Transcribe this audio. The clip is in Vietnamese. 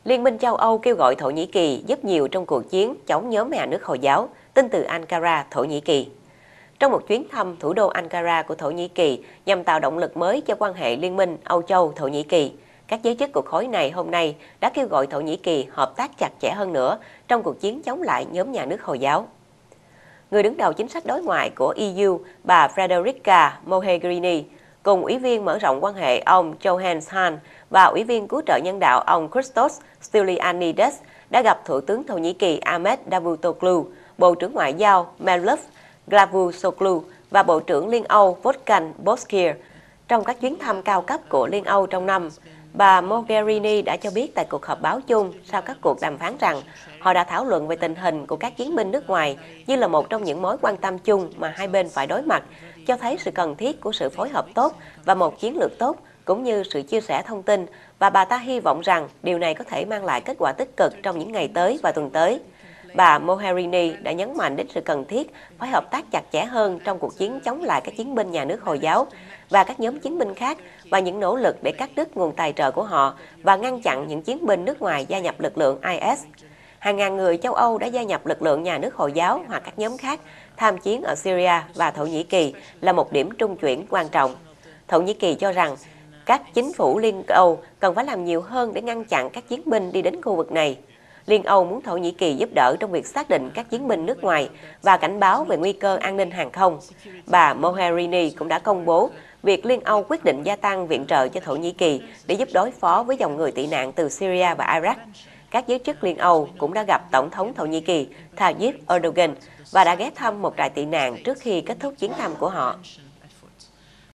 Liên minh châu Âu kêu gọi Thổ Nhĩ Kỳ giúp nhiều trong cuộc chiến chống nhóm nhà nước Hồi giáo, tin từ Ankara, Thổ Nhĩ Kỳ. Trong một chuyến thăm thủ đô Ankara của Thổ Nhĩ Kỳ nhằm tạo động lực mới cho quan hệ Liên minh Âu Châu-Thổ Nhĩ Kỳ, các giới chức của khối này hôm nay đã kêu gọi Thổ Nhĩ Kỳ hợp tác chặt chẽ hơn nữa trong cuộc chiến chống lại nhóm nhà nước Hồi giáo. Người đứng đầu chính sách đối ngoại của EU, bà Federica Mogherini, cùng Ủy viên mở rộng quan hệ ông Johannes Hahn và Ủy viên cứu trợ nhân đạo ông Christos Stylianides đã gặp Thủ tướng Thổ Nhĩ Kỳ Ahmet Davutoglu, Bộ trưởng Ngoại giao Mevlut Cavusoglu và Bộ trưởng Liên Âu Wolfgang Bozkir. Trong các chuyến thăm cao cấp của Liên Âu trong năm, bà Mogherini đã cho biết tại cuộc họp báo chung sau các cuộc đàm phán rằng họ đã thảo luận về tình hình của các chiến binh nước ngoài như là một trong những mối quan tâm chung mà hai bên phải đối mặt, cho thấy sự cần thiết của sự phối hợp tốt và một chiến lược tốt, cũng như sự chia sẻ thông tin, và bà ta hy vọng rằng điều này có thể mang lại kết quả tích cực trong những ngày tới và tuần tới. Bà Mogherini đã nhấn mạnh đến sự cần thiết phải hợp tác chặt chẽ hơn trong cuộc chiến chống lại các chiến binh nhà nước Hồi giáo và các nhóm chiến binh khác, và những nỗ lực để cắt đứt nguồn tài trợ của họ và ngăn chặn những chiến binh nước ngoài gia nhập lực lượng IS. Hàng ngàn người châu Âu đã gia nhập lực lượng nhà nước Hồi giáo hoặc các nhóm khác tham chiến ở Syria và Thổ Nhĩ Kỳ là một điểm trung chuyển quan trọng. Thổ Nhĩ Kỳ cho rằng các chính phủ Liên Âu cần phải làm nhiều hơn để ngăn chặn các chiến binh đi đến khu vực này. Liên Âu muốn Thổ Nhĩ Kỳ giúp đỡ trong việc xác định các chiến binh nước ngoài và cảnh báo về nguy cơ an ninh hàng không. Bà Mogherini cũng đã công bố việc Liên Âu quyết định gia tăng viện trợ cho Thổ Nhĩ Kỳ để giúp đối phó với dòng người tị nạn từ Syria và Iraq. Các giới chức Liên Âu cũng đã gặp Tổng thống Thổ Nhĩ Kỳ Tayyip Erdogan và đã ghé thăm một trại tị nạn trước khi kết thúc chuyến thăm của họ.